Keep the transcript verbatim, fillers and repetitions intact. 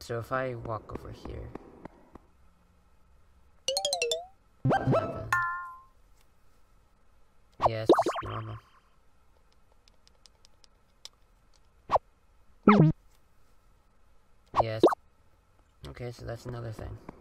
so if I walk over here, what happens? Yeah, it's just normal. Yes. Okay, so that's another thing.